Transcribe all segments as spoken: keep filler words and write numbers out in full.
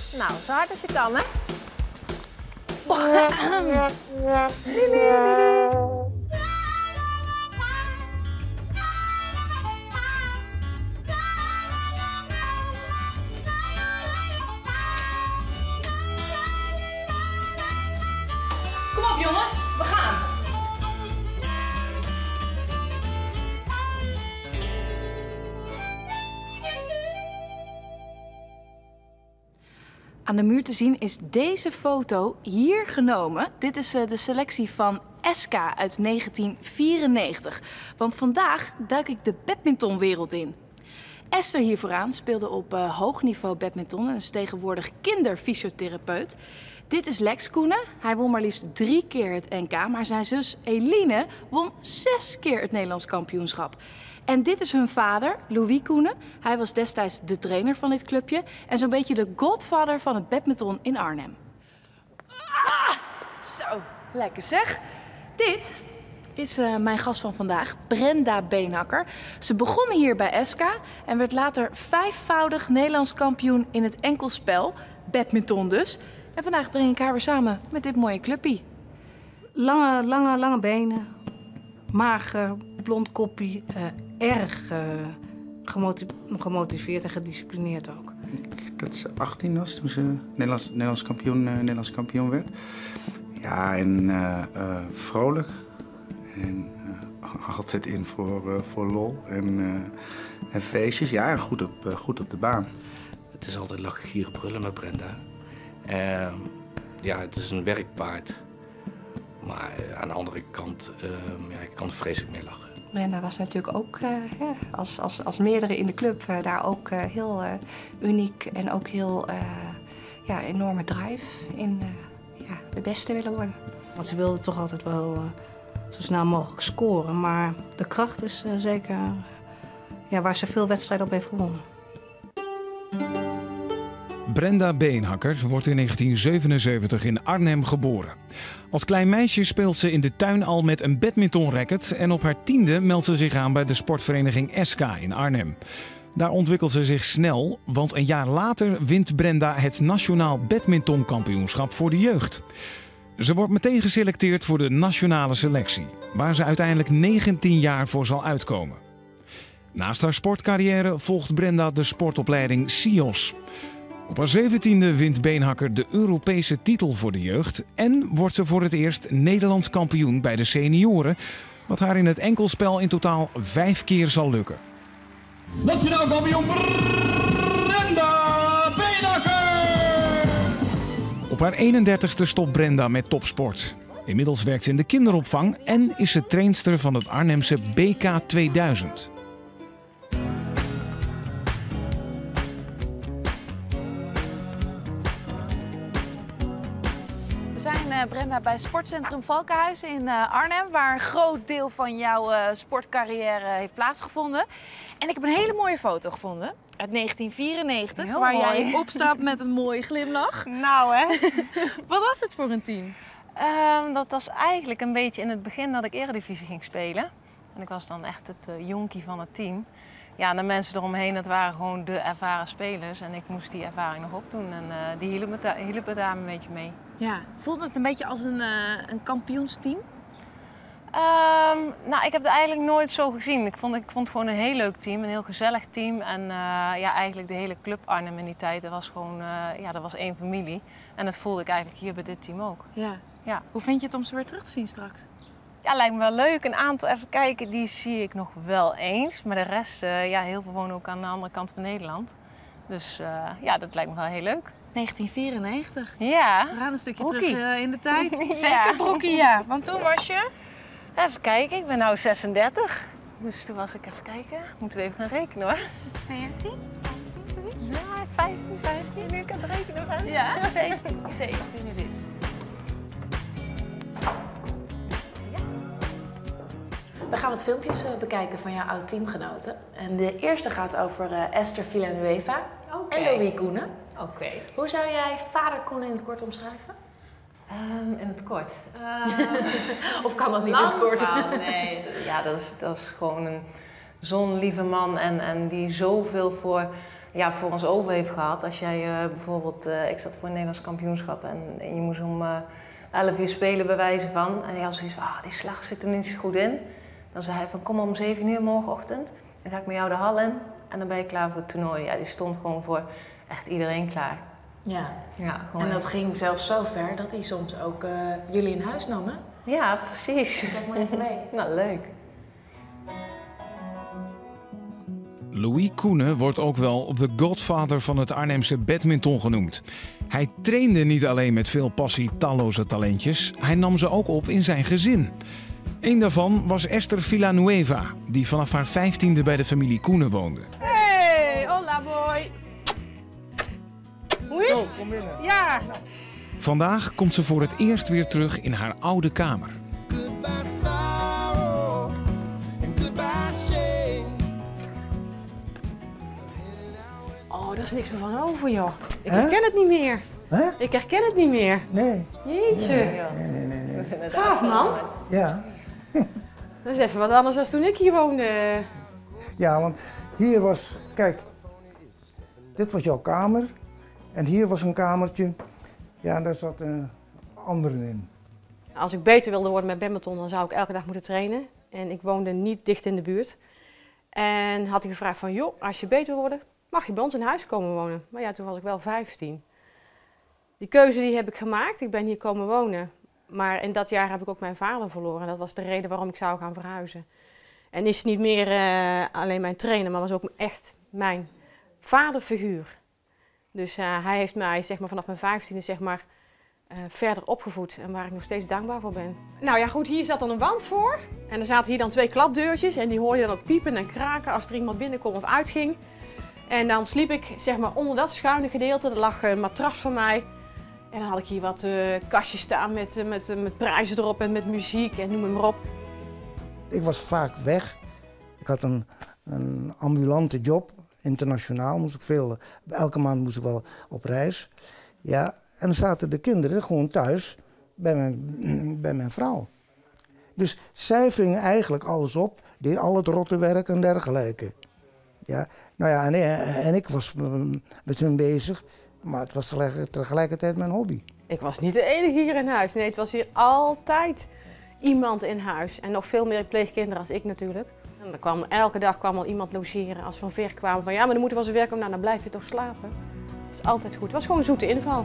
Nou, zo hard als je kan, hè? Kom op jongens, we gaan! Aan de muur te zien is deze foto hier genomen. Dit is de selectie van Eska uit negentien vierennegentig. Want vandaag duik ik de badmintonwereld in. Esther hier vooraan speelde op uh, hoog niveau badminton en is tegenwoordig kinderfysiotherapeut. Dit is Lex Koenen. Hij won maar liefst drie keer het N K, maar zijn zus Eline won zes keer het Nederlands kampioenschap. En dit is hun vader, Louis Koenen. Hij was destijds de trainer van dit clubje en zo'n beetje de godfather van het badminton in Arnhem. Ah, zo, lekker zeg. Dit is uh, mijn gast van vandaag, Brenda Beenhakker. Ze begon hier bij Eska en werd later vijfvoudig Nederlands kampioen in het enkelspel, badminton dus. En vandaag breng ik haar weer samen met dit mooie clubje. Lange, lange, lange benen, mager, blond koppie, uh, erg uh, gemotiv gemotiveerd en gedisciplineerd ook. Ik, dat ze achttien was toen ze Nederlands, Nederlands, kampioen, uh, Nederlands kampioen werd. Ja, en uh, uh, vrolijk. En uh, altijd in voor, uh, voor lol en, uh, en feestjes. Ja, en goed op, uh, goed op de baan. Het is altijd lachen, gieren, brullen met Brenda. Uh, ja, het is een werkpaard. Maar uh, aan de andere kant, uh, ja, ik kan er vreselijk mee lachen. Brenda was natuurlijk ook, uh, ja, als, als, als meerdere in de club, uh, daar ook uh, heel uh, uniek en ook heel uh, ja, enorme drive in uh, ja, de beste willen worden. Want ze wilde toch altijd wel uh, zo snel mogelijk scoren, maar de kracht is uh, zeker uh, ja, waar ze veel wedstrijden op heeft gewonnen. Brenda Beenhakker wordt in negentien zevenenzeventig in Arnhem geboren. Als klein meisje speelt ze in de tuin al met een badmintonracket en op haar tiende meldt ze zich aan bij de sportvereniging Eska in Arnhem. Daar ontwikkelt ze zich snel, want een jaar later wint Brenda het Nationaal Badmintonkampioenschap voor de jeugd. Ze wordt meteen geselecteerd voor de nationale selectie, waar ze uiteindelijk negentien jaar voor zal uitkomen. Naast haar sportcarrière volgt Brenda de sportopleiding S I O S. Op haar zeventiende wint Beenhakker de Europese titel voor de jeugd en wordt ze voor het eerst Nederlands kampioen bij de senioren, wat haar in het enkelspel in totaal vijf keer zal lukken. Nationaal kampioen Brenda Beenhakker! Op haar eenendertigste stopt Brenda met topsport. Inmiddels werkt ze in de kinderopvang en is ze trainster van het Arnhemse B K tweeduizend. We zijn, uh, Brenda, bij Sportcentrum Valkenhuis in uh, Arnhem, waar een groot deel van jouw uh, sportcarrière heeft plaatsgevonden. En ik heb een hele mooie foto gevonden uit negentien vierennegentig, Heel waar mooi. jij opstaat met een mooie glimlach. Nou, hè? Wat was het voor een team? Um, dat was eigenlijk een beetje in het begin dat ik Eredivisie ging spelen. En ik was dan echt het uh, jonkie van het team. Ja, en de mensen eromheen, dat waren gewoon de ervaren spelers. En ik moest die ervaring nog opdoen en uh, die hielpen me, hielpen daar een beetje mee. Ja, voelde het een beetje als een, uh, een kampioensteam? Um, nou, ik heb het eigenlijk nooit zo gezien. Ik vond, ik vond het gewoon een heel leuk team, een heel gezellig team. En uh, ja, eigenlijk de hele club Arnhem in die tijd, dat was gewoon, uh, ja, dat was één familie. En dat voelde ik eigenlijk hier bij dit team ook. Ja. Ja. Hoe vind je het om ze weer terug te zien straks? Ja, lijkt me wel leuk. Een aantal, even kijken, die zie ik nog wel eens. Maar de rest, uh, ja, heel veel wonen ook aan de andere kant van Nederland. Dus uh, ja, dat lijkt me wel heel leuk. negentien vierennegentig. Ja. We gaan een stukje Brokkie. terug uh, in de tijd. Ja. Zeker Brokkie, ja. Want toen was je? Even kijken, ik ben nu zesendertig. Dus toen was ik, even kijken, moeten we even gaan rekenen hoor. veertien? vijftien, zoiets? Ja, vijftien, vijftien. Nu ik aan het rekenen ben. Ja, zeventien. zeventien het is. We gaan wat filmpjes uh, bekijken van jouw oud-teamgenoten. En de eerste gaat over uh, Esther Villanueva Okay. en Louis Koenen. Oké. Okay. Hoe zou jij vader Koenen in het kort omschrijven? Um, in het kort? Uh, of kan dat niet in het kort? Verhaal, nee, ja, dat is, dat is gewoon een zo'n lieve man en, en die zoveel voor ja, voor ons over heeft gehad. Als jij uh, bijvoorbeeld, uh, ik zat voor een Nederlands kampioenschap en, en je moest om uh, elf uur spelen bij wijze van. En je had zoiets van, ah, die slag zit er niet zo goed in. Dan zei hij van, kom om zeven uur morgenochtend. Dan ga ik met jou de hal in en dan ben je klaar voor het toernooi. Ja, die stond gewoon voor echt iedereen klaar. Ja, ja en dat ging zelfs zo ver dat hij soms ook uh, jullie in huis nam, hè? Ja, precies. Kijk maar even mee. Nou, leuk. Louis Koenen wordt ook wel de godfather van het Arnhemse badminton genoemd. Hij trainde niet alleen met veel passie talloze talentjes, hij nam ze ook op in zijn gezin. Eén daarvan was Esther Villanueva, die vanaf haar vijftiende bij de familie Koenen woonde. Hey, hola boy. Hoe is het? Kom binnen. Ja. Vandaag komt ze voor het eerst weer terug in haar oude kamer. Oh, daar is niks meer van over, joh. Ik herken huh? het niet meer. Huh? Ik herken het niet meer. Nee. Jeetje. Nee, nee, nee, nee, nee. Gaaf, man. Ja. Dat is even wat anders dan toen ik hier woonde. Ja, want hier was, kijk, dit was jouw kamer. En hier was een kamertje, ja, daar zat een anderen in. Als ik beter wilde worden met badminton, dan zou ik elke dag moeten trainen. En ik woonde niet dicht in de buurt. En had ik gevraagd van, joh, als je beter wil worden, mag je bij ons in huis komen wonen. Maar ja, toen was ik wel vijftien. Die keuze die heb ik gemaakt, ik ben hier komen wonen. Maar in dat jaar heb ik ook mijn vader verloren. Dat was de reden waarom ik zou gaan verhuizen. En is niet meer uh, alleen mijn trainer, maar was ook echt mijn vaderfiguur. Dus uh, hij heeft mij zeg maar, vanaf mijn vijftiende zeg maar, uh, verder opgevoed en waar ik nog steeds dankbaar voor ben. Nou ja goed, hier zat dan een wand voor en er zaten hier dan twee klapdeurtjes en die hoorde je dan ook piepen en kraken als er iemand binnenkwam of uitging. En dan sliep ik zeg maar, onder dat schuine gedeelte, er lag een matras van mij. En dan had ik hier wat uh, kastjes staan met, uh, met, uh, met prijzen erop en met muziek en noem het maar op. Ik was vaak weg. Ik had een, een ambulante job. Internationaal moest ik veel, elke maand moest ik wel op reis. Ja, en dan zaten de kinderen gewoon thuis bij mijn, bij mijn vrouw. Dus zij vingen eigenlijk alles op, deed al het rotte werk en dergelijke. Ja, nou ja, en, en ik was met hun bezig, maar het was tegelijkertijd mijn hobby. Ik was niet de enige hier in huis. Nee, het was hier altijd iemand in huis. En nog veel meer pleegkinderen als ik natuurlijk. En er kwam, elke dag kwam al iemand logeren als we van ver kwamen van ja, maar dan moeten we als we werken, nou dan blijf je toch slapen. Dat is altijd goed. Het was gewoon een zoete inval.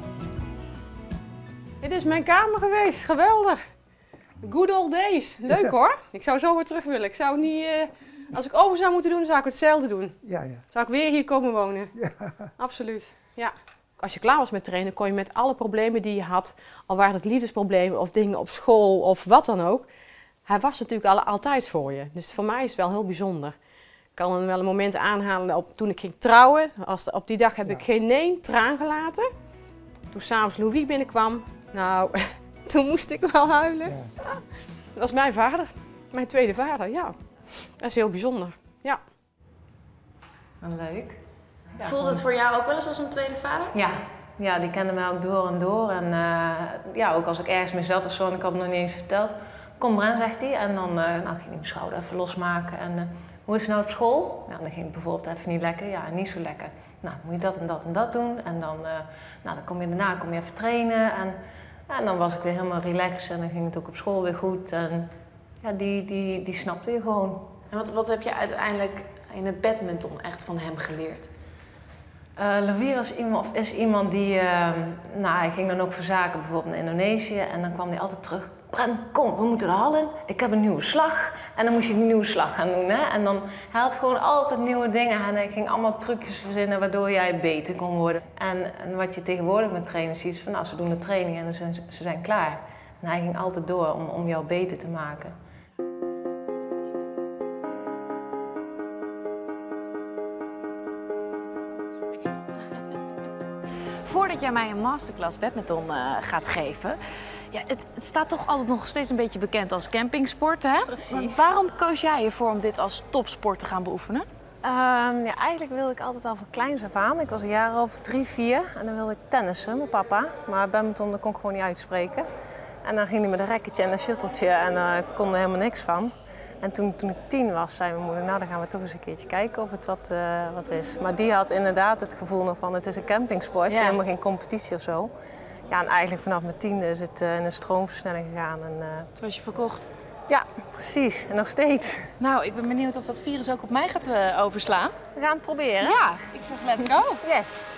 Dit is mijn kamer geweest, geweldig. Good old days. Leuk ja. Hoor. Ik zou zo weer terug willen. Ik zou niet, uh, als ik over zou moeten doen, zou ik hetzelfde doen. Ja, ja. Zou ik weer hier komen wonen. Ja. Absoluut. Ja. Als je klaar was met trainen, kon je met alle problemen die je had, al waren het liefdesproblemen of dingen op school of wat dan ook, hij was natuurlijk al, altijd voor je. Dus voor mij is het wel heel bijzonder. Ik kan wel een moment aanhalen op, toen ik ging trouwen. Als, op die dag heb ja. ik geen één traan gelaten. Toen s'avonds Louis binnenkwam, nou, toen moest ik wel huilen. Ja. Dat was mijn vader, mijn tweede vader, ja. Dat is heel bijzonder, ja. Leuk. Ja, voelde het voor jou ook wel eens als een tweede vader? Ja, ja die kende mij ook door en door. En uh, ja, ook als ik ergens mee zat of zo en ik had het nog niet eens verteld. Kom Bren, zegt hij. En dan uh, nou, ging hij mijn schouder even losmaken. En uh, hoe is het nou op school? Nou, dan ging het bijvoorbeeld even niet lekker. Ja, niet zo lekker. Nou, moet je dat en dat en dat doen. En dan, uh, nou, dan kom je daarna kom je even trainen. En, ja, en dan was ik weer helemaal relaxed. En dan ging het ook op school weer goed. En ja, die, die, die snapte je gewoon. En wat, wat heb je uiteindelijk in het badminton echt van hem geleerd? Uh, Louis was iemand, of is iemand die, uh, nou, hij ging dan ook voor zaken bijvoorbeeld naar Indonesië en dan kwam hij altijd terug. Bren, kom, we moeten de hal in, ik heb een nieuwe slag. En dan moest je een nieuwe slag gaan doen. Hè? En dan, hij had gewoon altijd nieuwe dingen en hij ging allemaal trucjes verzinnen waardoor jij beter kon worden. En, en wat je tegenwoordig met trainers ziet is van, nou, ze doen de training en ze, ze zijn klaar. En hij ging altijd door om, om jou beter te maken. Voordat jij mij een masterclass badminton uh, gaat geven, ja, het, het staat toch altijd nog steeds een beetje bekend als campingsport, hè? Precies. Maar waarom koos jij ervoor om dit als topsport te gaan beoefenen? Um, ja, eigenlijk wilde ik altijd al van kleins af aan. Ik was een jaar of drie, vier en dan wilde ik tennissen, mijn papa. Maar badminton dat kon ik gewoon niet uitspreken. En dan ging hij met een racketje en een shutteltje en uh, ik kon er helemaal niks van. En toen, toen ik tien was, zei mijn moeder, nou dan gaan we toch eens een keertje kijken of het wat, uh, wat is. Maar die had inderdaad het gevoel nog van het is een campingsport, ja. Helemaal geen competitie of zo. Ja, en eigenlijk vanaf mijn tiende is het uh, in een stroomversnelling gegaan. En, uh... Toen was je verkocht? Ja, precies. En nog steeds. Nou, ik ben benieuwd of dat virus ook op mij gaat uh, overslaan. We gaan het proberen. Ja, ik zeg let's go. Yes.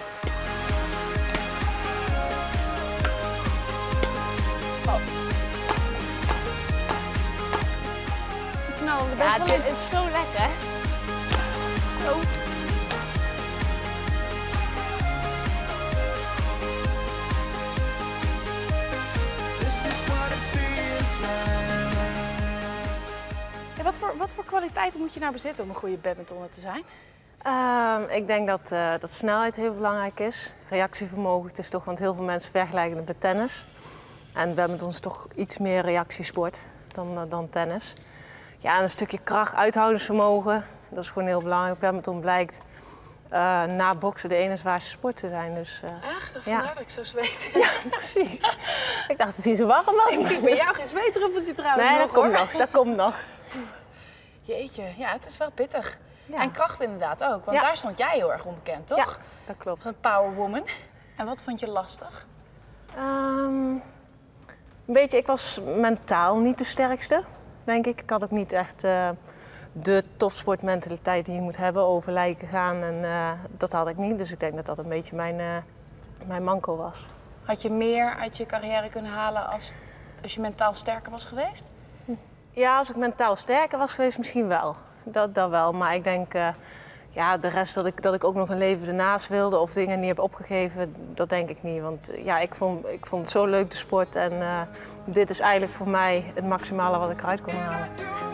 Oh. Ik knal er best ja, wel dit in. is zo lekker. Oh. Ja, wat, voor, wat voor kwaliteiten moet je nou bezitten om een goede badmintonner te zijn? Uh, ik denk dat, uh, dat snelheid heel belangrijk is. Reactievermogen, het is toch, want heel veel mensen vergelijken het met tennis. En badminton is toch iets meer reactiesport dan, uh, dan tennis. Ja, en een stukje kracht, uithoudingsvermogen, dat is gewoon heel belangrijk. Badminton blijkt uh, na boksen de ene zwaarste sport te zijn. Dus, uh, echt? Vandaar ja. dat ik zo zweet. Ja, precies. Ik dacht dat het hier zo warm was. Ik zie bij jou geen zweetdruppeltje trouwens. Nee, nog, dat komt hoor. nog. Dat komt nog. Jeetje, ja, het is wel pittig. Ja. En kracht inderdaad ook, want ja. daar stond jij heel erg onbekend, toch? Ja, dat klopt. Een powerwoman. En wat vond je lastig? Um, een beetje, ik was mentaal niet de sterkste, denk ik. Ik had ook niet echt uh, de topsportmentaliteit die je moet hebben, over lijken gaan. En uh, dat had ik niet, dus ik denk dat dat een beetje mijn, uh, mijn manco was. Had je meer uit je carrière kunnen halen als, als je mentaal sterker was geweest? Ja, als ik mentaal sterker was geweest, misschien wel. Dat, dat wel, maar ik denk, uh, ja, de rest dat ik, dat ik ook nog een leven ernaast wilde of dingen niet heb opgegeven, dat denk ik niet. Want ja, ik vond, ik vond het zo leuk, de sport. En uh, dit is eigenlijk voor mij het maximale wat ik eruit kon halen.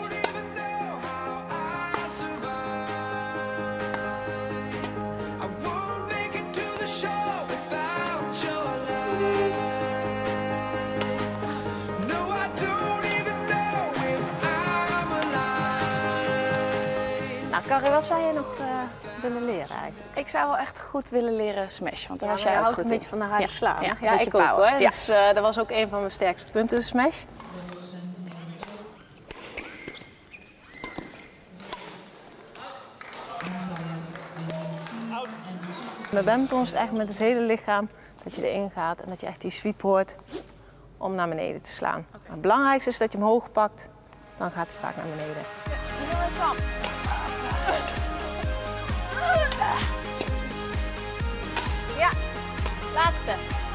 Carrie, wat zou je nog uh, willen leren eigenlijk? Ik zou wel echt goed willen leren smash, want daar ja, was jij ook houdt goed een in. beetje van de harde ja. slaan. Ja, ja ik power. ook hoor. Ja. Dus uh, dat was ook een van mijn sterkste punten, de smash. Met badminton is het echt met het hele lichaam dat je erin gaat en dat je echt die sweep hoort om naar beneden te slaan. Okay. Maar het belangrijkste is dat je hem hoog pakt, dan gaat hij vaak naar beneden. Ja, laatste.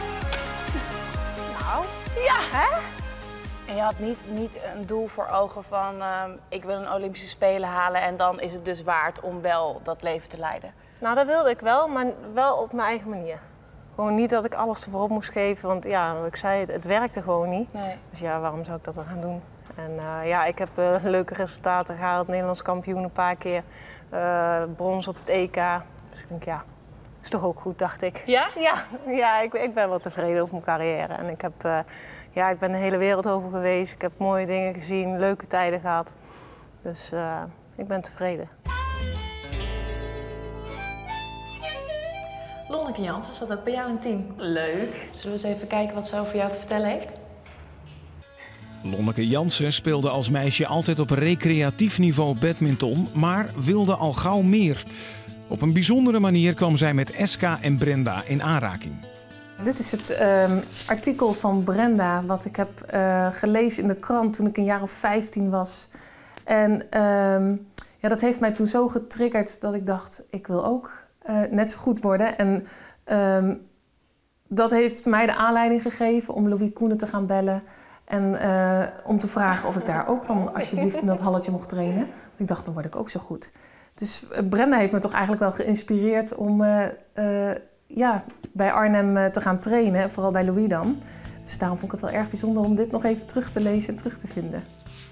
Nou, ja, hè? En je had niet, niet een doel voor ogen van uh, ik wil een Olympische Spelen halen en dan is het dus waard om wel dat leven te leiden? Nou, dat wilde ik wel, maar wel op mijn eigen manier. Gewoon niet dat ik alles ervoor op moest geven, want ja, wat ik zei, het, het werkte gewoon niet. Nee. Dus ja, waarom zou ik dat dan gaan doen? En uh, ja, ik heb uh, leuke resultaten gehaald, Nederlands kampioen een paar keer, uh, brons op het E K. Dus ik denk, ja, is toch ook goed, dacht ik. Ja? Ja, ja ik, ik ben wel tevreden over mijn carrière. En ik, heb, uh, ja, ik ben de hele wereld over geweest, ik heb mooie dingen gezien, leuke tijden gehad. Dus uh, ik ben tevreden. Lonneke Jansen zat ook bij jou in het team. Leuk. Zullen we eens even kijken wat ze over jou te vertellen heeft? Lonneke Jansen speelde als meisje altijd op recreatief niveau badminton, maar wilde al gauw meer. Op een bijzondere manier kwam zij met Eska en Brenda in aanraking. Dit is het um, artikel van Brenda wat ik heb uh, gelezen in de krant toen ik een jaar of vijftien was. En um, ja, dat heeft mij toen zo getriggerd dat ik dacht, ik wil ook uh, net zo goed worden. En um, dat heeft mij de aanleiding gegeven om Louis Koenen te gaan bellen. En uh, om te vragen of ik daar ook dan alsjeblieft in dat halletje mocht trainen. Ik dacht, dan word ik ook zo goed. Dus uh, Brenda heeft me toch eigenlijk wel geïnspireerd om uh, uh, ja, bij Arnhem uh, te gaan trainen. Vooral bij Louis dan. Dus daarom vond ik het wel erg bijzonder om dit nog even terug te lezen en terug te vinden.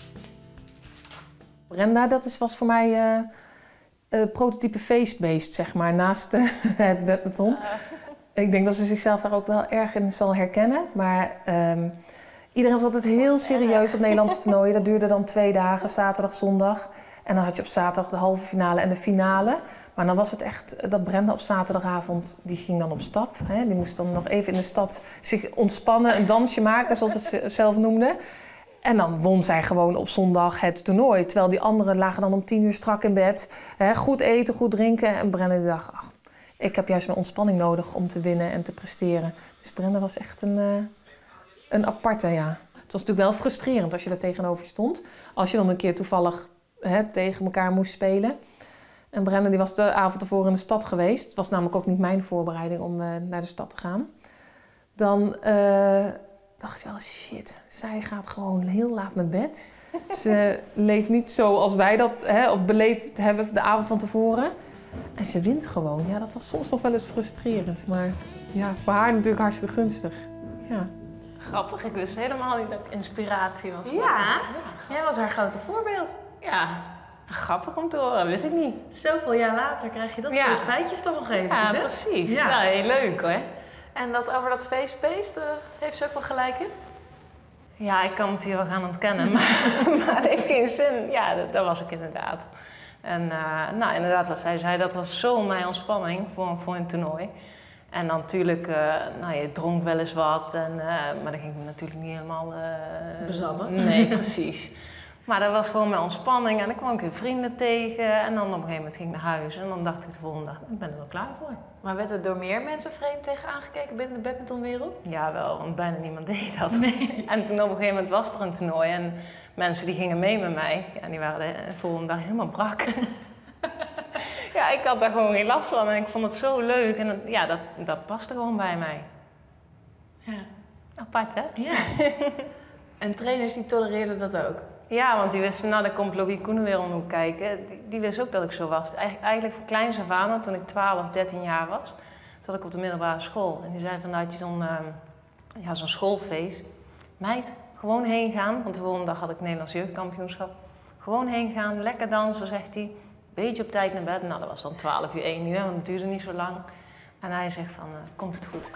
Brenda, dat is, was voor mij uh, uh, prototype feestbeest, zeg maar, naast uh, het badminton. Uh. Ik denk dat ze zichzelf daar ook wel erg in zal herkennen. Maar um, iedereen was altijd heel serieus op Nederlandse toernooien. Dat duurde dan twee dagen, zaterdag, zondag. En dan had je op zaterdag de halve finale en de finale. Maar dan was het echt dat Brenda op zaterdagavond, die ging dan op stap. Hè? Die moest dan nog even in de stad zich ontspannen, een dansje maken, zoals het ze zelf noemde. En dan won zij gewoon op zondag het toernooi. Terwijl die anderen lagen dan om tien uur strak in bed. Hè, goed eten, goed drinken. En Brenda die dacht, ach, ik heb juist mijn ontspanning nodig om te winnen en te presteren. Dus Brenda was echt een, uh, een aparte, ja. Het was natuurlijk wel frustrerend als je daar tegenover stond. Als je dan een keer toevallig hè, tegen elkaar moest spelen. En Brenda die was de avond ervoor in de stad geweest. Het was namelijk ook niet mijn voorbereiding om uh, naar de stad te gaan. Dan uh, dacht je wel, shit, zij gaat gewoon heel laat naar bed. Ze leeft niet zoals wij dat, hè, of beleefd hebben de avond van tevoren. En ze wint gewoon. Ja, dat was soms nog wel eens frustrerend. Maar ja, voor haar natuurlijk hartstikke gunstig. Ja. Grappig, ik wist helemaal niet dat ik inspiratie was. Ja, jij was haar grote voorbeeld. Ja, grappig om te horen, wist ik niet. Zoveel jaar later krijg je dat ja. soort feitjes toch nog even. Ja, precies. Ja. Ja, heel leuk hoor. En dat over dat face-based, uh, heeft ze ook wel gelijk in? Ja, ik kan het hier wel gaan ontkennen, maar, maar het heeft geen zin. Ja, dat, dat was ik inderdaad. En uh, nou, inderdaad, wat zij zei, dat was zo mijn ontspanning voor, voor een toernooi. En dan natuurlijk, uh, nou, je dronk wel eens wat, en, uh, maar dat ging me natuurlijk niet helemaal... Uh, Bezatten? Nee, precies. Maar dat was gewoon mijn ontspanning en dan kwam ik weer vrienden tegen en dan op een gegeven moment ging ik naar huis. En dan dacht ik de volgende dag, ik ben er wel klaar voor. Maar werd er door meer mensen vreemd tegen aangekeken binnen de badmintonwereld? Ja, wel, want bijna niemand deed dat. Nee. En toen op een gegeven moment was er een toernooi en mensen die gingen mee met mij. En die waren de volgende dag helemaal brak. Ja, ik had daar gewoon geen last van en ik vond het zo leuk. En dat, ja, dat, dat paste gewoon bij mij. Ja. Apart, hè? Ja. En trainers die tolereerden dat ook? Ja, want die wisten, nou, dan komt Louis Koenen weer om de hoek kijken. Die, die wist ook dat ik zo was. Eigen, eigenlijk van kleins af aan, toen ik twaalf, dertien jaar was, zat ik op de middelbare school. En die zei van, nou, had je zo'n uh, ja, zo'n schoolfeest. Meid, gewoon heen gaan, want de volgende dag had ik Nederlands jeugdkampioenschap. Gewoon heen gaan, lekker dansen, zegt hij. Beetje op tijd naar bed. Nou, dat was dan twaalf uur, één uur, want het duurde niet zo lang. En hij zegt van, uh, komt het goed.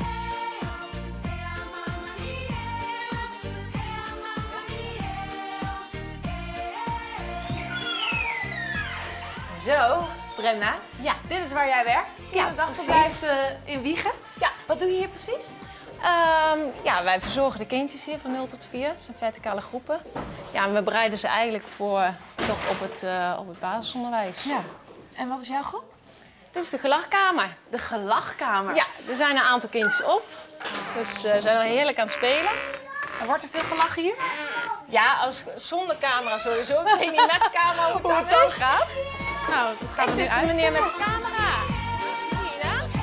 Zo, Brenda. Ja. Dit is waar jij werkt. Ja, de dagverblijf uh, in Wijchen. Ja. Wat doe je hier precies? Um, ja, wij verzorgen de kindjes hier van nul tot vier. Het zijn verticale groepen. Ja, en we bereiden ze eigenlijk voor toch op het, uh, op het basisonderwijs. Ja. En wat is jouw groep? Dit is de gelachkamer. De gelachkamer? Ja, er zijn een aantal kindjes op. Dus uh, ze zijn al heerlijk aan het spelen. En wordt er veel gelachen hier? Ja, als, zonder camera sowieso. Ik weet niet met camera hoe het dan gaat. Nou, dat gaat er nu uit. Dit is de meneer met de camera. Zie je dat?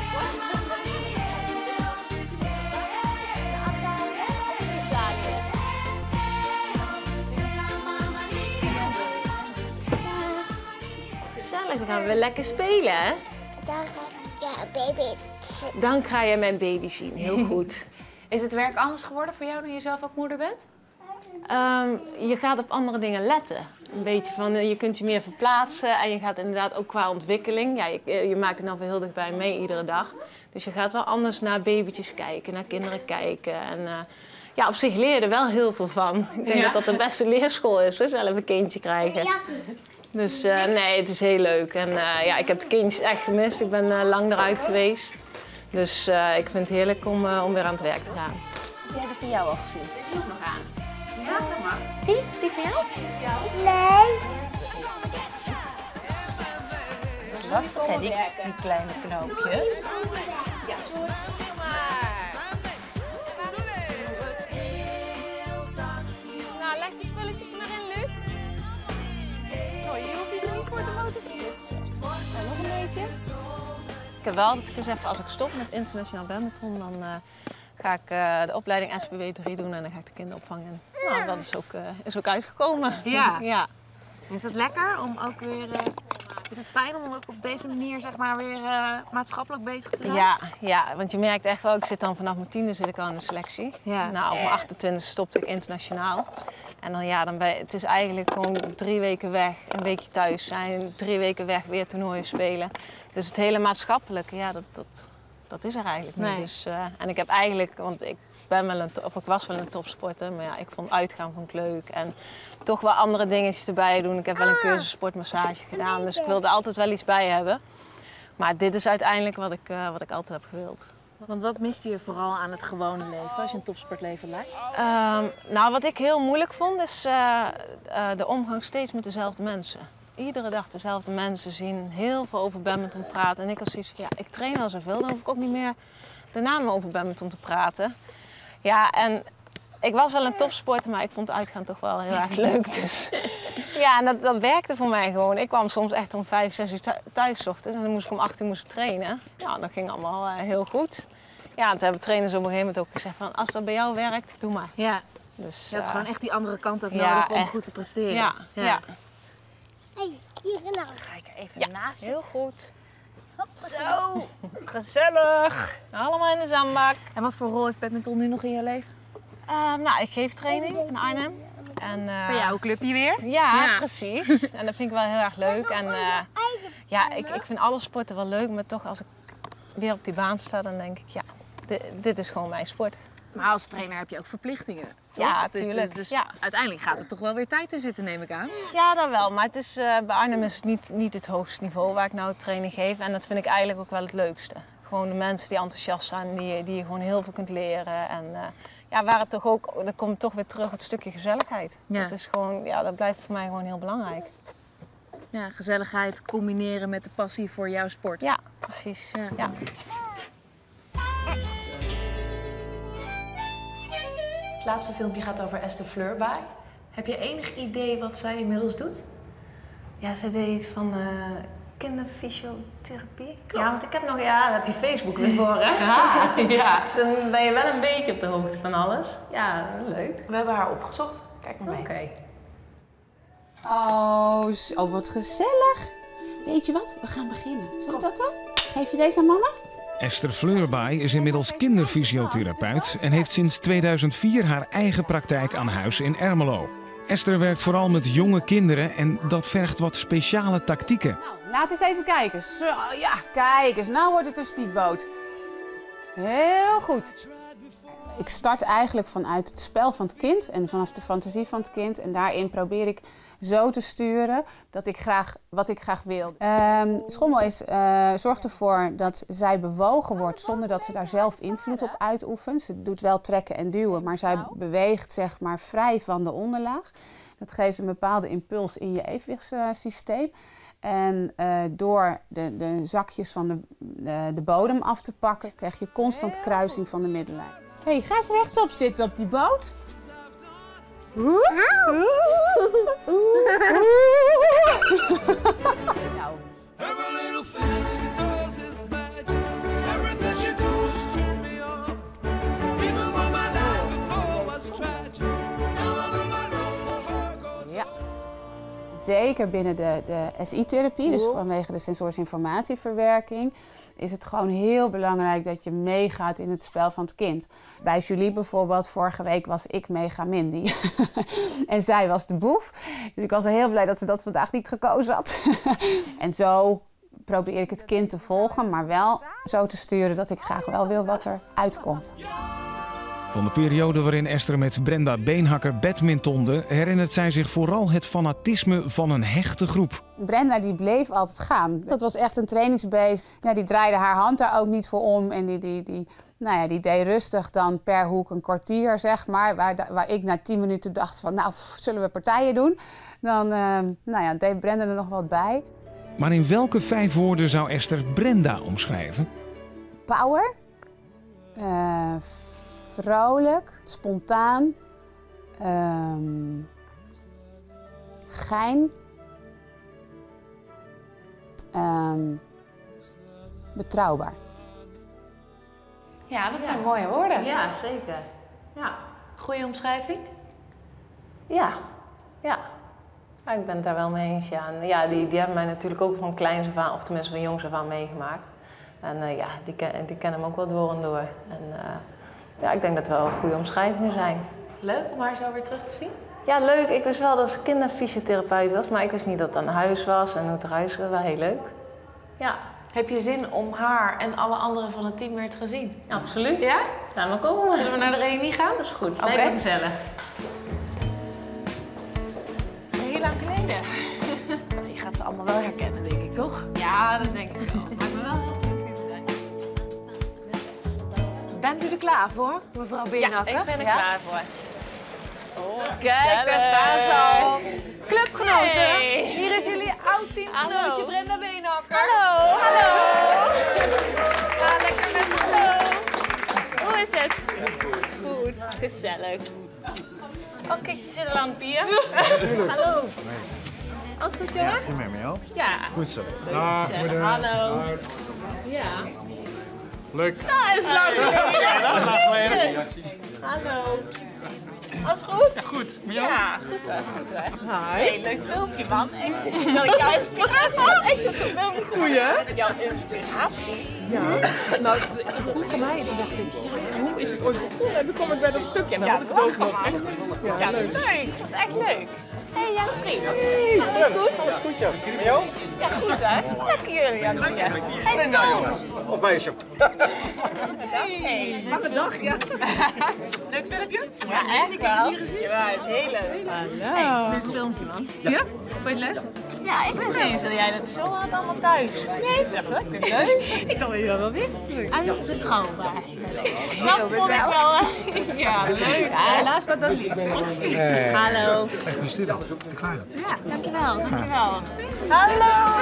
Gezellig, dan gaan we weer lekker spelen, hè? Dan ga ik ja, baby zien. Dan ga je mijn baby zien, heel goed. Is het werk anders geworden voor jou nu je zelf ook moeder bent? Um, je gaat op andere dingen letten. Een beetje van, je kunt je meer verplaatsen en je gaat inderdaad ook qua ontwikkeling. Ja, je, je maakt het dan wel heel dichtbij mee iedere dag. Dus je gaat wel anders naar babytjes kijken, naar kinderen kijken. En uh, ja, op zich leer je er wel heel veel van. Ik denk ja. dat dat de beste leerschool is, hoor, zelf een kindje krijgen. Ja. Dus uh, nee, het is heel leuk. En uh, ja, ik heb de kindjes echt gemist. Ik ben uh, lang eruit geweest. Dus uh, ik vind het heerlijk om, uh, om weer aan het werk te gaan. Heb jij die van jou al gezien? Die is nog aan. Ja, dat mag. Die? Is die van jou? Nee. Dat is lastig, hè, die, die kleine knoopjes. Ja, sorry. Nou, leg die spulletjes maar in, Luc. Oh, hier hoef je ze niet voor de motor te fietsen. En nog een beetje. Ik heb wel dat ik eens even, als ik stop met internationaal badminton, dan uh, ga ik uh, de opleiding S B W drie doen en dan ga ik de kinderopvang in. Nou, dat is ook, uh, is ook uitgekomen. Ja. Ja. Is het lekker om ook weer... Uh, is het fijn om ook op deze manier zeg maar weer uh, maatschappelijk bezig te zijn? Ja, ja, want je merkt echt wel, ik zit dan vanaf mijn tiende zit ik al in de selectie. Ja. Nou, op mijn achtentwintigste stopte ik internationaal. En dan ja, dan ben je, het is eigenlijk gewoon drie weken weg, een weekje thuis zijn, drie weken weg, weer toernooien spelen. Dus het hele maatschappelijke, ja, dat, dat, dat is er eigenlijk niet. Nee. Dus, uh, en ik heb eigenlijk, want ik ben wel een, of ik was wel een topsporter, maar ja, ik vond uitgaan vond ik leuk. En toch wel andere dingetjes erbij doen. Ik heb wel een cursus sportmassage gedaan, dus ik wilde altijd wel iets bij hebben. Maar dit is uiteindelijk wat ik, uh, wat ik altijd heb gewild. Want wat miste je vooral aan het gewone leven als je een topsportleven leidt? Um, nou, wat ik heel moeilijk vond is uh, uh, de omgang steeds met dezelfde mensen. Iedere dag dezelfde mensen zien, heel veel over badminton praten. En ik als zoiets van, ja, ik train al zoveel, dan hoef ik ook niet meer daarna meer over badminton te praten. Ja, en ik was wel een topsporter, maar ik vond uitgaan toch wel heel erg leuk. Dus ja, en dat, dat werkte voor mij gewoon. Ik kwam soms echt om vijf, zes uur thuis 's ochtends en dan moest ik om acht uur moest ik trainen. Ja, dat ging allemaal uh, heel goed. Ja, en toen hebben trainers op een gegeven moment ook gezegd van, als dat bij jou werkt, doe maar. Ja, dus, je had uh, gewoon echt die andere kant ook ja, nodig om echt. goed te presteren. Ja, ja. ja. Hey, hier nou. Ga ik er even ja, naast heel zitten. goed. Zo, gezellig. Allemaal in de zandbak. En wat voor rol heeft badminton nu nog in je leven? Uh, nou, ik geef training in Arnhem. En, uh, bij jouw clubje weer? Ja, ja, precies. En dat vind ik wel heel erg leuk. En uh, ja, ik, ik vind alle sporten wel leuk, maar toch als ik weer op die baan sta, dan denk ik, ja, dit, dit is gewoon mijn sport. Maar als trainer heb je ook verplichtingen. Toch? Ja, natuurlijk. Dus, dus ja. uiteindelijk gaat er toch wel weer tijd in zitten, neem ik aan. Ja, dat wel. Maar het is, uh, bij Arnhem is het niet, niet het hoogste niveau waar ik nou training geef. En dat vind ik eigenlijk ook wel het leukste. Gewoon de mensen die enthousiast zijn, die, die je gewoon heel veel kunt leren. En uh, ja, waar het toch ook, dan komt toch weer terug het stukje gezelligheid. Ja. Dat is gewoon, ja, dat blijft voor mij gewoon heel belangrijk. Ja, gezelligheid combineren met de passie voor jouw sport. Ja, precies. Ja. Ja. Het laatste filmpje gaat over Esther Fleurbay. Heb je enig idee wat zij inmiddels doet? Ja, ze deed iets van uh, kinderfysiotherapie. Klopt. Ja, want ik heb nog, ja, daar heb je Facebook weer voor, hè? Ja, ja. Dus dan ben je wel een beetje op de hoogte van alles. Ja, leuk. We hebben haar opgezocht. Kijk maar mee. Oké. Okay. Oh, oh, wat gezellig. Weet je wat? We gaan beginnen. Zal ik dat dan? Geef je deze aan mama? Esther Fleurbay is inmiddels kinderfysiotherapeut en heeft sinds tweeduizend vier haar eigen praktijk aan huis in Ermelo. Esther werkt vooral met jonge kinderen en dat vergt wat speciale tactieken. Nou, laat eens even kijken. Zo, ja, kijk eens. Nou wordt het een speedboot. Heel goed. Ik start eigenlijk vanuit het spel van het kind en vanaf de fantasie van het kind. En daarin probeer ik zo te sturen dat ik graag, wat ik graag wil. Um, schommel is, uh, zorgt ervoor dat zij bewogen wordt zonder dat ze daar zelf invloed op uitoefent. Ze doet wel trekken en duwen, maar zij beweegt zeg maar vrij van de onderlaag. Dat geeft een bepaalde impuls in je evenwichtssysteem. En uh, door de, de zakjes van de, de, de bodem af te pakken, krijg je constant kruising van de middenlijn. Hé, hey, ga eens rechtop zitten op die boot. Nou. Ja. Zeker binnen de, de S I-therapie, dus vanwege de sensorische informatieverwerking, is het gewoon heel belangrijk dat je meegaat in het spel van het kind. Bij Julie bijvoorbeeld, vorige week was ik mega Mindy. En zij was de boef. Dus ik was heel blij dat ze dat vandaag niet gekozen had. En zo probeer ik het kind te volgen, maar wel zo te sturen dat ik graag wel wil wat er uitkomt. Van de periode waarin Esther met Brenda Beenhakker badmintonde, herinnert zij zich vooral het fanatisme van een hechte groep. Brenda die bleef altijd gaan. Dat was echt een trainingsbeest. Ja, die draaide haar hand daar ook niet voor om en die, die, die, nou ja, die deed rustig dan per hoek een kwartier, zeg maar. Waar, waar ik na tien minuten dacht van, nou, pff, zullen we partijen doen? Dan uh, nou ja, deed Brenda er nog wat bij. Maar in welke vijf woorden zou Esther Brenda omschrijven? Power. Uh, Vrolijk, spontaan, um, gein, um, betrouwbaar. Ja, dat zijn ja. mooie woorden. Ja, zeker. Ja. Goeie omschrijving? Ja, ja. Ja, ik ben het daar wel mee eens. Ja, en ja die, die hebben mij natuurlijk ook van kleins af aan, of tenminste van jongs af aan meegemaakt. En uh, ja, die, ken, die kennen hem ook wel door en door. En, uh, Ja, ik denk dat het wel goede omschrijvingen zijn. Leuk om haar zo weer terug te zien? Ja, leuk. Ik wist wel dat ze kinderfysiotherapeut was, maar ik wist niet dat het aan huis was en hoe het eruit zag. Wel heel leuk. Ja. Heb je zin om haar en alle anderen van het team weer te gaan zien? Absoluut. Ja? Laat maar komen. Zullen we naar de reunie gaan? Dat is goed. Oké. Okay. Gezellig. Dat is heel lang geleden. Je gaat ze allemaal wel herkennen, denk ik, toch? Ja, dat denk ik wel. Maakt me wel heel leuk te zijn. Bent u er klaar voor, mevrouw Beenhakker? Ja, ik ben er klaar voor. Oh, kijk, daar staan ze al. Clubgenoten, Hey. hier is jullie oud-teamgenootje Brenda Beenhakker. Hallo, hallo. Ga lekker met hallo. Hoe is het? Goed, gezellig. Oké, okay, je zit al aan het bier. Natuurlijk. Hallo. Alles goed, jongen? Ja, met mij ook. Ja. Goed zo. Leuk, Dag, gezellig. moeder. Hallo. Dag. Ja. Leuk. Dat is lang geleden. Ja, dat is lang geleden. Hallo. Alles goed? Ja, goed. Met jou? Ja, goed hè. Goed hè. Hey, leuk filmpje man. Ik dat ik jouw inspiratie. Ik zat op filmpje. Goeie. Jouw inspiratie. Ja, nou, ze vroegen mij en toen dacht ik, ja, hoe is het ooit begonnen? En toen kwam ik bij dat stukje en dan Ja, had ik het ook nog. Echt, Ja, ja, leuk. leuk. Leuk. Dat is echt leuk. Hé, hey, jij vriend. Hey, alles goed? Alles goed, ja. Met jou? Ja, goed hè. Lekker jullie aan het doen. Hey, Tom. Of meisje. Hey. Lange dag, ja. Leuk filmpje? Ja, echt ik heb het niet gezien. Ja, is heel leuk. Hallo. Hey, leuk filmpje man. Ja? Vond je het leuk? Ja, ik wist niet eens dat jij dat zo had allemaal thuis. Nee, zeg dat. Leuk. Ik dacht dat je dat wel wist. En betrouwbaar. Dat vond ik wel. hè. Ja, leuk. Ja, last but not least. Precies. Hey. Hallo. Echt een student. De kleine. Ja, dankjewel, dankjewel. Hallo.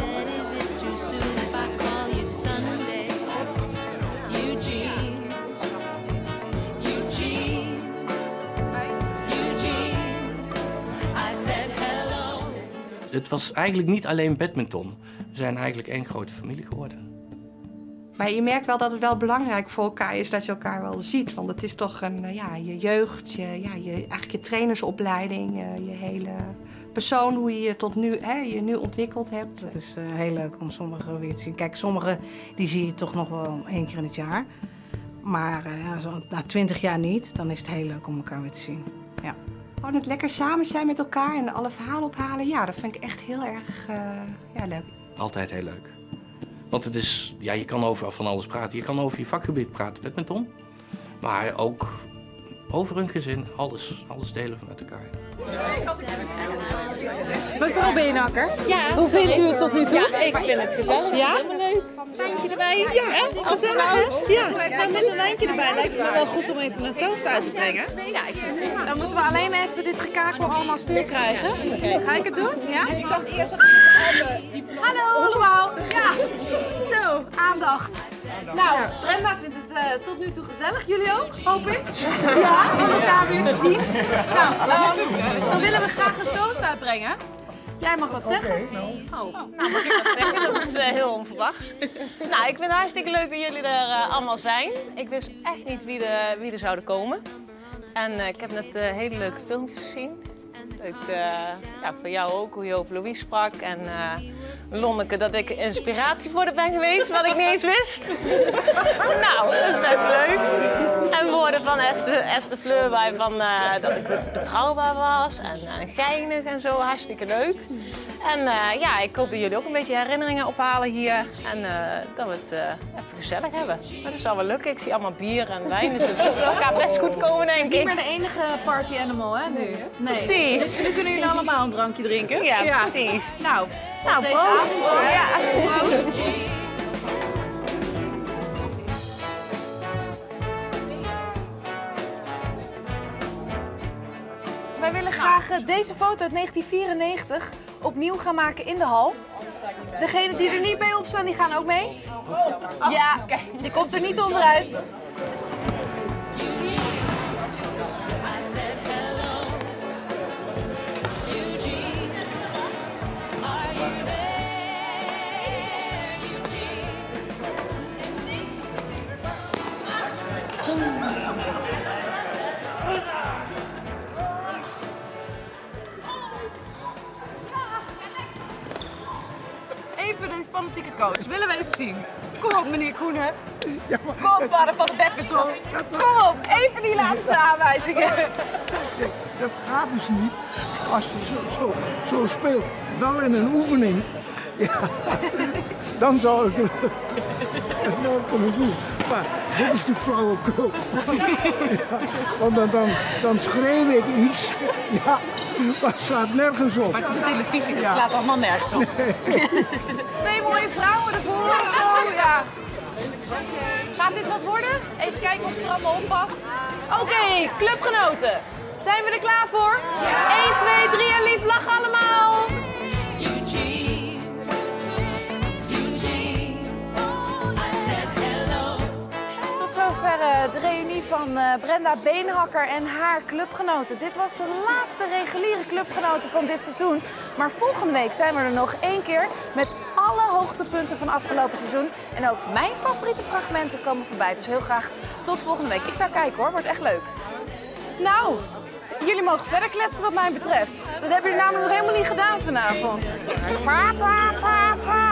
Het was eigenlijk niet alleen badminton. We zijn eigenlijk één grote familie geworden. Maar je merkt wel dat het wel belangrijk voor elkaar is dat je elkaar wel ziet. Want het is toch een, ja, je jeugd, je, ja, je, eigenlijk je trainersopleiding, je, je hele persoon, hoe je je tot nu, hè, je nu ontwikkeld hebt. Het is uh, heel leuk om sommigen weer te zien. Kijk, sommigen die zie je toch nog wel één keer in het jaar. Maar uh, zo, na twintig jaar niet, dan is het heel leuk om elkaar weer te zien. Ja. Gewoon het lekker samen zijn met elkaar en alle verhalen ophalen. Ja, dat vind ik echt heel erg uh, ja, leuk. Altijd heel leuk. Want het is, ja, je kan over van alles praten. Je kan over je vakgebied praten, badminton. Maar ook over hun gezin, alles, alles delen met elkaar. Mevrouw Beenhakker, Ja, hoe sorry. vindt u het tot nu toe? Ja, ik vind het gezellig. Ja? Helemaal leuk. Lijntje erbij. Ja, gezellig is. Ja, nou, met een lijntje erbij lijkt het me wel goed om even een toast uit te brengen. Ja, ik vind het Dan moeten we alleen even dit gekakel allemaal stil krijgen. Ga ik het doen? Ja? Ik dacht eerst dat jullie het Hallo allemaal. Ja, zo, aandacht. Nou, Brenda vindt het uh, tot nu toe gezellig. Jullie ook, hoop ik? Ja, om elkaar weer te zien. Nou, um, dan willen we graag een toast uitbrengen. Jij mag wat zeggen. Oh, nou mag ik wat zeggen? Dat is uh, heel onverwachts. Nou, ik vind het hartstikke leuk dat jullie er uh, allemaal zijn. Ik wist echt niet wie er, wie er zouden komen. En uh, ik heb net uh, hele leuke filmpjes gezien. Leuk, uh, ja, voor jou ook, hoe je over Louise sprak. En uh, Lonneke, dat ik inspiratie voor haar ben geweest, wat ik niet eens wist. Nou, dat is best leuk. En woorden van Esther, Esther Fleur, waarvan uh, dat ik betrouwbaar was en uh, geinig en zo, hartstikke leuk. En uh, ja, ik hoop dat jullie ook een beetje herinneringen ophalen hier. En uh, dat we het uh, even gezellig hebben. Maar dat zal wel lukken. Ik zie allemaal bier en wijn, dus het zal elkaar best goed komen, denk ik. Het is niet meer de enige party animal, hè, nu? Nee. Precies. Dus nu kunnen jullie allemaal een drankje drinken. Ja, ja. Precies. Nou, nou deze proost. avond. Ja. Proost. Wij willen graag uh, deze foto uit negentien vierennegentig opnieuw gaan maken in de hal. Degenen die er niet mee op staan, die gaan ook mee. Ja, die komt er niet onderuit. Even de fanatieke coach, willen we even zien. Kom op, meneer Koenen. Ja, maar... Godvader van de badminton. Kom op, even die laatste aanwijzingen. Dat, dat gaat dus niet als je zo, zo, zo speelt. Wel in een oefening. Ja, dan zou ik het wel kunnen doen. Maar dit is natuurlijk flauwekul. Ja, want dan, dan, dan schreeuw ik iets. Ja, maar het slaat nergens op. Maar het is televisie, het Ja. slaat allemaal nergens op. Nee. Twee mooie vrouwen ervoor of zo, ja. Gaat dit wat worden? Even kijken of het er allemaal op past. Oké, okay, clubgenoten. Zijn we er klaar voor? Ja. één, twee, drie en lief lachen allemaal. Eugene, Eugene, I said hello. Tot zover uh, de reunie van uh, Brenda Beenhakker en haar clubgenoten. Dit was de laatste reguliere clubgenoten van dit seizoen. Maar volgende week zijn we er nog één keer met alle hoogtepunten van afgelopen seizoen. En ook mijn favoriete fragmenten komen voorbij. Dus heel graag tot volgende week. Ik zou kijken hoor, wordt echt leuk. Nou, jullie mogen verder kletsen wat mij betreft. Dat hebben jullie namelijk nog helemaal niet gedaan vanavond. Pa, pa, pa, pa.